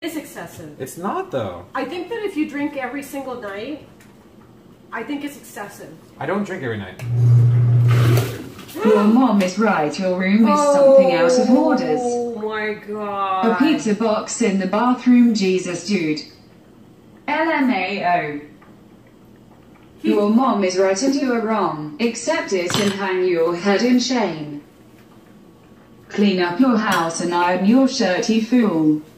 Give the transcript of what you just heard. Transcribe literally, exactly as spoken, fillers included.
It's excessive. It's not though. I think that if you drink every single night, I think it's excessive. I don't drink every night. Your mom is right. Your room is oh, something out of orders. Oh my god. A pizza box in the bathroom. Jesus, dude. L M A O. Your mom is right and you are wrong. Accept it and hang your head in shame. Clean up your house and iron your shirt, you fool.